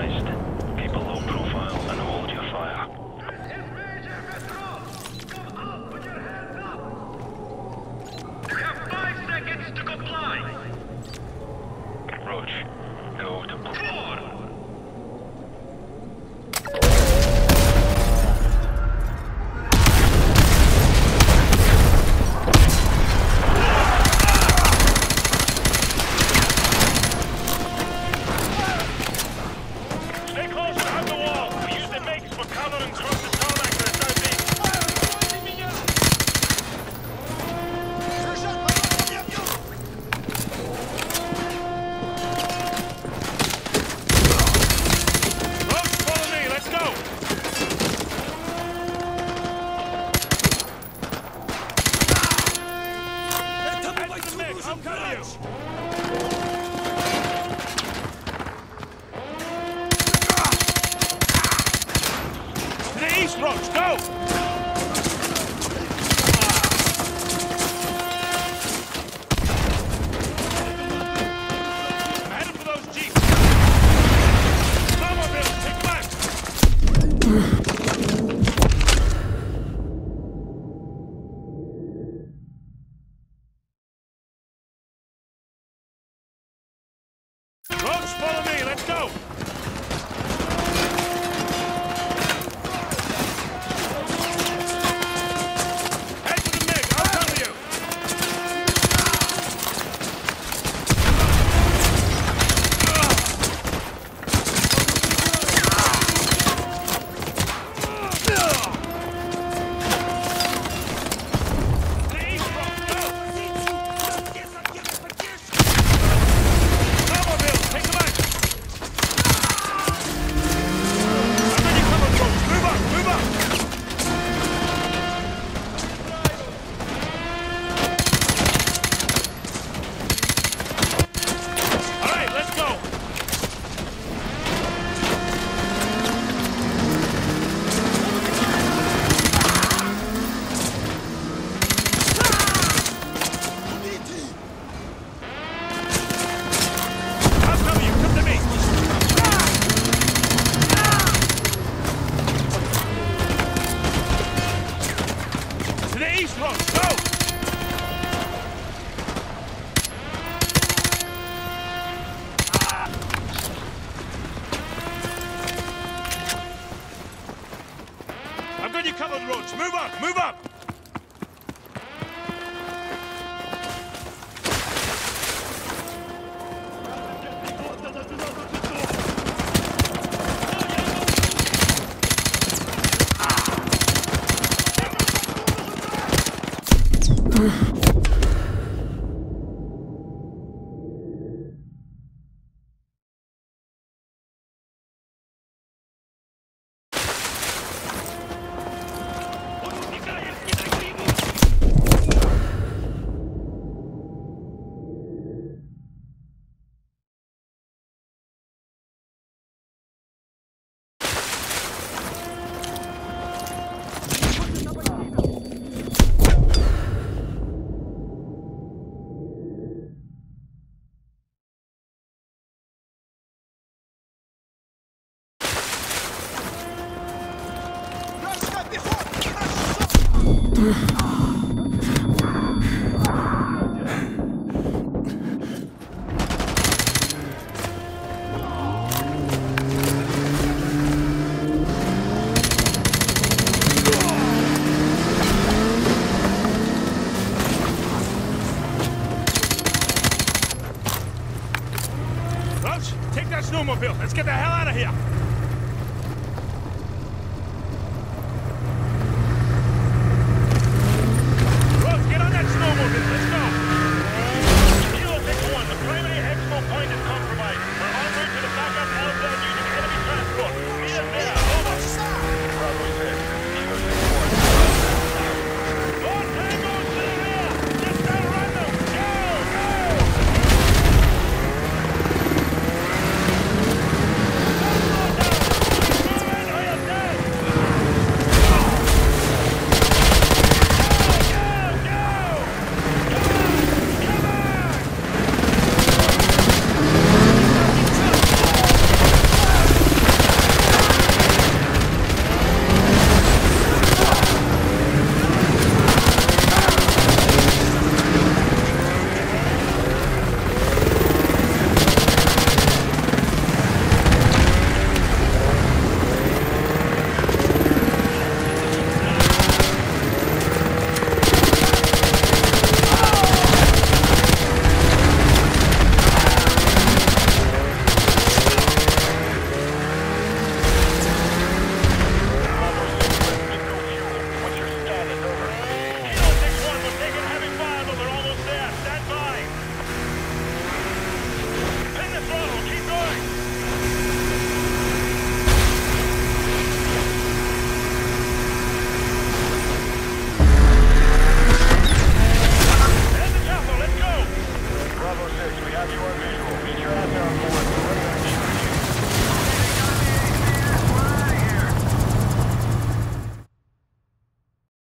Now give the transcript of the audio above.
advised. Keep a low profile and hold your fire. You have 5 seconds to comply. Roach, go to... 4. Stay close behind the wall. We use the MiGs for cover and cross the tarmac to the southeast. Roach, follow me. Let's go. Head to the MiG. I'll cover you. To the east, Roach, go! I'm headed for those jeeps. Snowmobile, take left! Roach, follow me, let's go! Head to the MiG, I'll cover you! To the east, Roach, go! Snowmobile, take them out! I'm ready, cover, Roach, move up, move up! All right, let's go. I'll cover you. Come to me. To the east, Roach. Go. I've got you covered, Roach. Move up, move up! Roach, take that snowmobile. Let's get the hell out of here.